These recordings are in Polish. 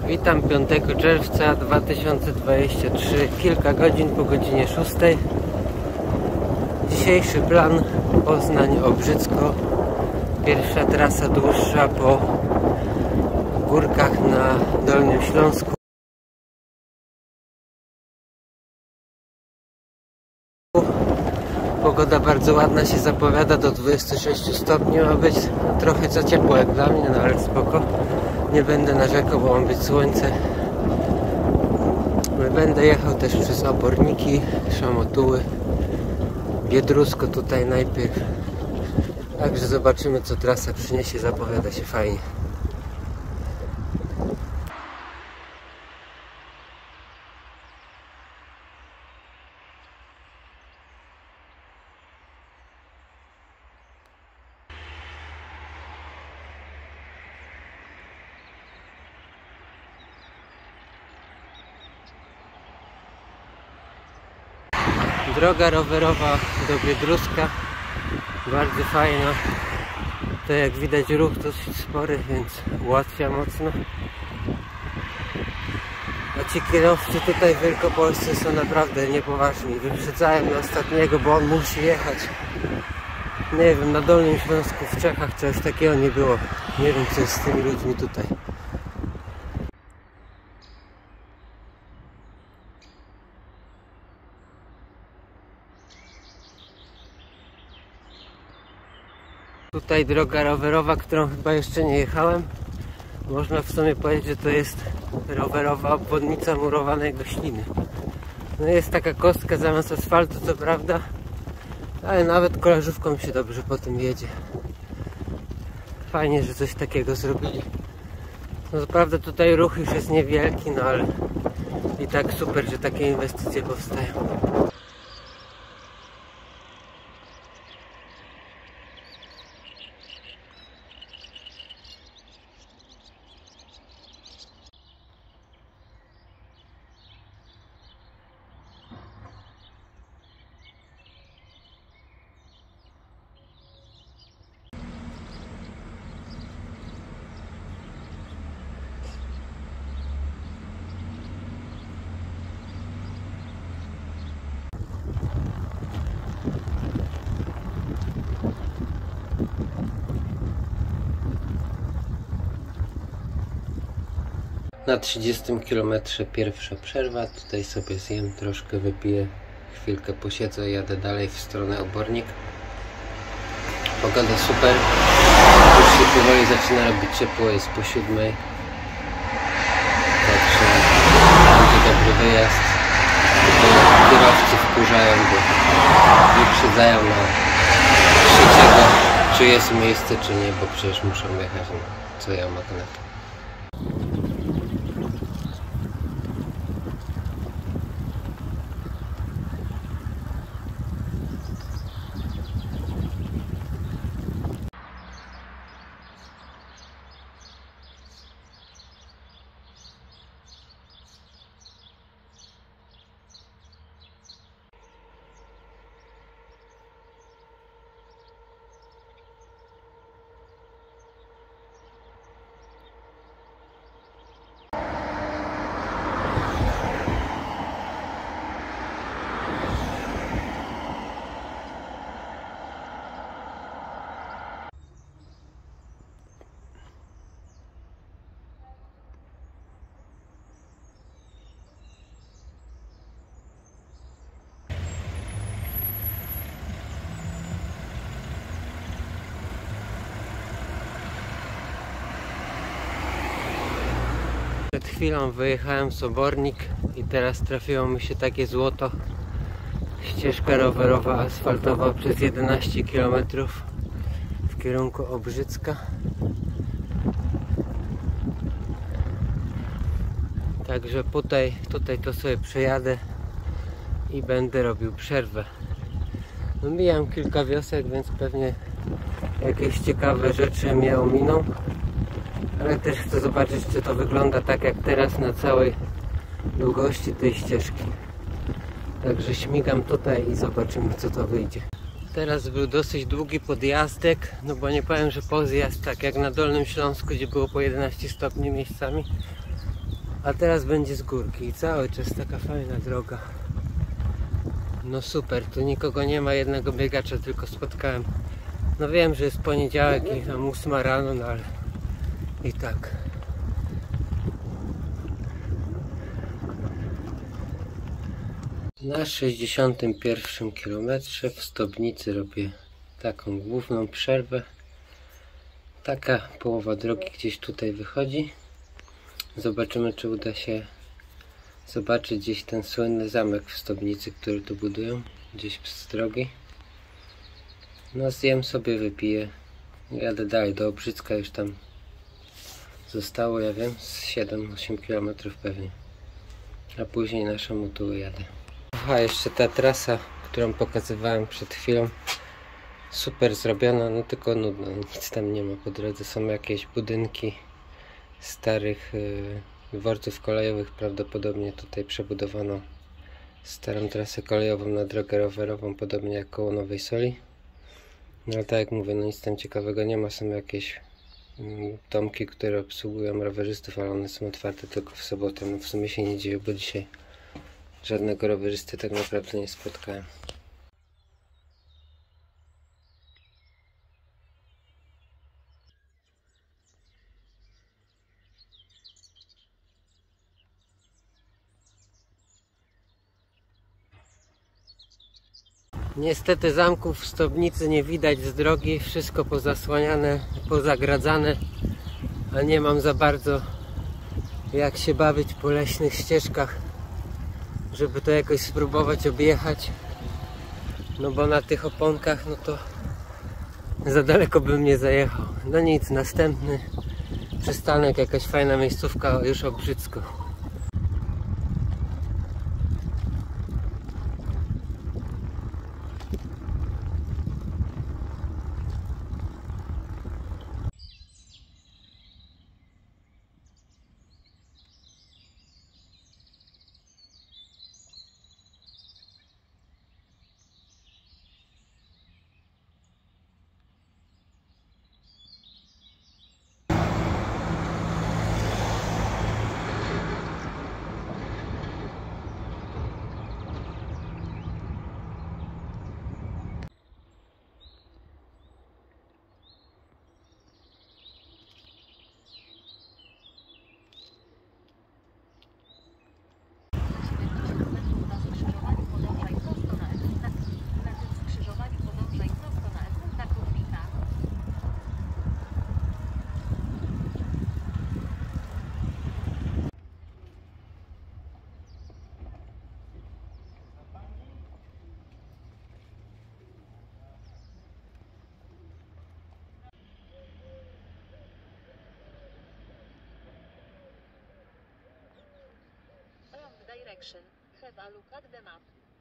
Witam 5 czerwca 2023, kilka godzin po godzinie 6. Dzisiejszy plan: Poznań-Obrzycko. Pierwsza trasa dłuższa po górkach na Dolnym Śląsku. Pogoda bardzo ładna się zapowiada, do 26 stopni ma być. Trochę za ciepło jak dla mnie, no ale spoko. Nie będę narzekał, bo ma być słońce. Będę jechał też przez Oborniki, Szamotuły, Biedrusko tutaj najpierw. Także zobaczymy, co trasa przyniesie, zapowiada się fajnie. Droga rowerowa do Biedruska, bardzo fajna. To jak widać ruch dosyć spory, więc ułatwia mocno. A ci kierowcy tutaj w Wielkopolsce są naprawdę niepoważni. Wyprzedzają na ostatniego, bo on musi jechać. Nie wiem, na Dolnym Śląsku, w Czechach czegoś takiego nie było. Nie wiem, co jest z tymi ludźmi tutaj. Tutaj droga rowerowa, którą chyba jeszcze nie jechałem. Można w sumie powiedzieć, że to jest rowerowa obwodnica murowanej Gośliny. No jest taka kostka zamiast asfaltu, co prawda, ale nawet kolażówką się dobrze po tym jedzie. Fajnie, że coś takiego zrobili. No co prawda tutaj ruch już jest niewielki, no ale i tak super, że takie inwestycje powstają. Na 30 km pierwsza przerwa, tutaj sobie zjem, troszkę wypiję, chwilkę posiedzę, jadę dalej w stronę Obornik. Pogoda super, już się powoli zaczyna robić ciepło, jest po 7. Także będzie dobry wyjazd. Kierowcy wkurzają, bo wyprzedzają na 3, czy jest miejsce, czy nie, bo przecież muszą jechać, no, co ja mogę na to. Przed chwilą wyjechałem z Obornik i teraz trafiło mi się takie złoto. Ścieżka rowerowa asfaltowa przez 11 km w kierunku Obrzycka. Także tutaj to sobie przejadę i będę robił przerwę. No, mijam kilka wiosek, więc pewnie jakieś ciekawe rzeczy mnie ominą. Ale też chcę zobaczyć, czy to wygląda tak jak teraz na całej długości tej ścieżki. Także śmigam tutaj i zobaczymy, co to wyjdzie. Teraz był dosyć długi podjazdek, no bo nie powiem, że podjazd tak jak na Dolnym Śląsku, gdzie było po 11 stopni miejscami. a teraz będzie z górki i cały czas taka fajna droga. No super, tu nikogo nie ma, jednego biegacza tylko spotkałem. No wiem, że jest poniedziałek i tam 8 rano, no ale i tak. Na 61 kilometrze w Stobnicy robię taką główną przerwę. Taka połowa drogi gdzieś tutaj wychodzi. Zobaczymy, czy uda się zobaczyć gdzieś ten słynny zamek w Stobnicy, który tu budują, gdzieś z drogi. No zjem sobie, wypiję. Jadę dalej do Obrzycka, już tam zostało, ja wiem, z 7-8 km pewnie. A później na Szamotuły jadę. Aha, jeszcze ta trasa, którą pokazywałem przed chwilą. Super zrobiona, no tylko nudno, nic tam nie ma po drodze. Są jakieś budynki starych dworców kolejowych. Prawdopodobnie tutaj przebudowano starą trasę kolejową na drogę rowerową, podobnie jak koło Nowej Soli. No ale tak jak mówię, no nic tam ciekawego nie ma. Są jakieś domki, które obsługują rowerzystów, ale one są otwarte tylko w sobotę. No w sumie się nie dzieje, bo dzisiaj żadnego rowerzysty tak naprawdę nie spotkałem. Niestety zamków w Stobnicy nie widać z drogi, wszystko pozasłaniane, pozagradzane, a nie mam za bardzo jak się bawić po leśnych ścieżkach, żeby to jakoś spróbować objechać, no bo na tych oponkach no to za daleko bym nie zajechał. No nic, następny przystanek, jakaś fajna miejscówka, już Obrzycko. Direction. Have a look at the map.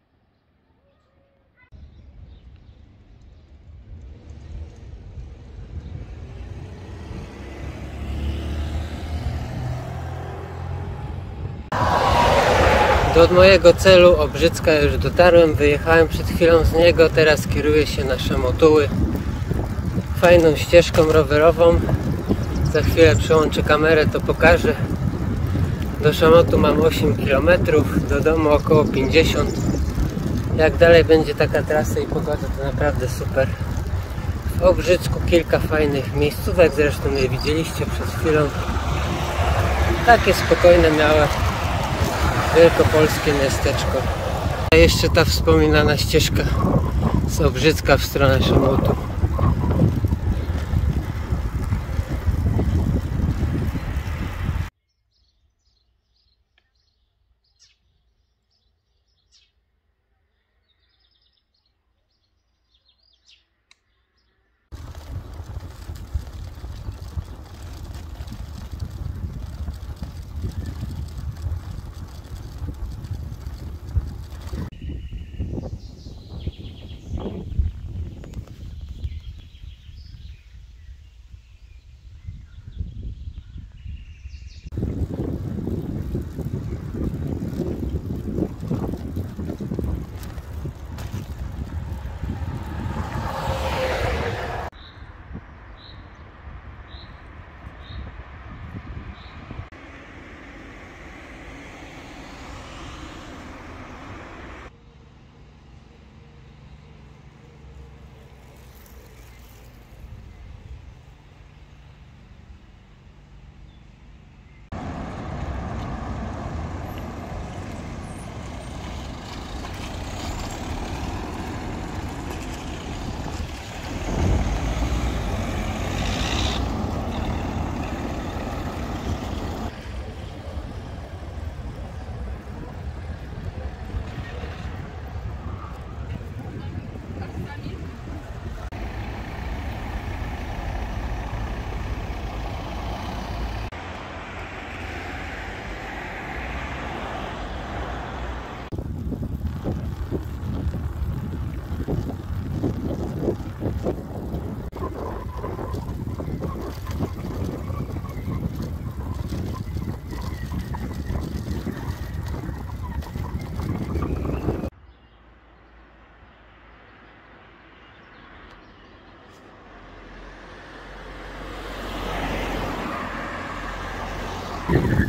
Do mojego celu Obrzycka już dotarłem, wyjechałem przed chwilą z niego, teraz kieruję się na Szamotuły fajną ścieżką rowerową. Za chwilę przełączę kamerę, to pokażę. Do Szamotu mam 8 km, do domu około 50. Jak dalej będzie taka trasa i pogoda, to naprawdę super. W Obrzycku kilka fajnych miejscówek, zresztą je widzieliście przed chwilą. Takie spokojne, małe, wielkopolskie miasteczko. A jeszcze ta wspominana ścieżka z Obrzycka w stronę Szamotu.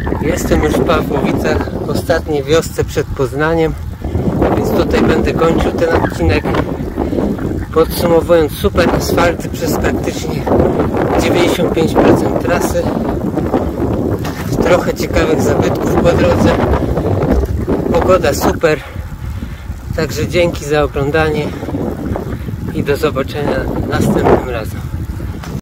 Jestem już w Pawłowicach, w ostatniej wiosce przed Poznaniem, więc tutaj będę kończył ten odcinek. Podsumowując, super asfalty przez praktycznie 95% trasy. Trochę ciekawych zabytków po drodze. Pogoda super. Także dzięki za oglądanie i do zobaczenia następnym razem.